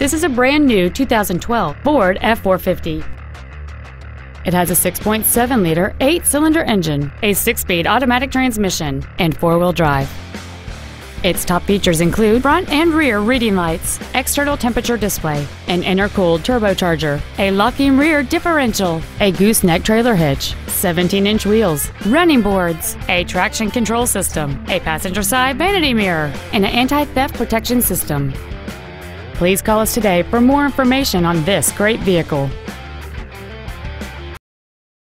This is a brand new 2012 Ford F-450. It has a 6.7-liter, 8-cylinder engine, a 6-speed automatic transmission, and 4-wheel drive. Its top features include front and rear reading lights, external temperature display, an intercooled turbocharger, a locking rear differential, a gooseneck trailer hitch, 17-inch wheels, running boards, a traction control system, a passenger side vanity mirror, and an anti-theft protection system. Please call us today for more information on this great vehicle.